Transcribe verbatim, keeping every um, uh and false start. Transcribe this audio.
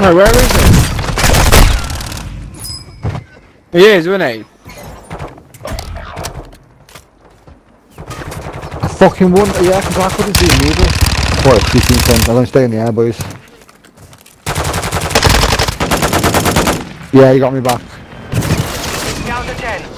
Connor, where is he? He is, isn't he? I fucking won. Yeah, because I couldn't see him either. What a fifteen cents. I don't stay in the air, boys. Yeah, you got me back. Down to ten.